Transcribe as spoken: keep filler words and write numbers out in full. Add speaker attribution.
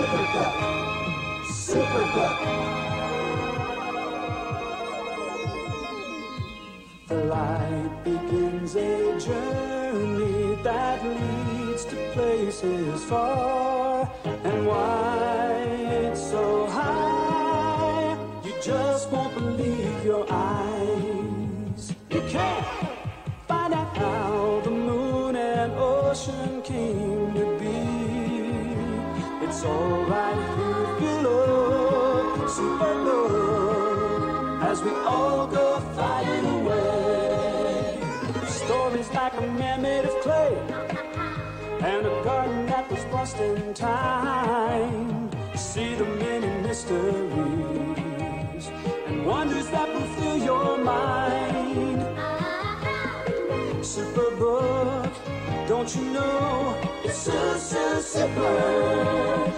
Speaker 1: Superbook. Superbook. The light begins a journey that leads to places far. And why it's so high, you just won't believe your eyes. You can't find out how the moon and ocean came to be. It's all right here if you look, super look, as we all go flying away. Stories like a man made of clay, and a garden that was lost in time. See the many mysteries and wonders that will fill your mind. Superbook, don't you know it's so, so super.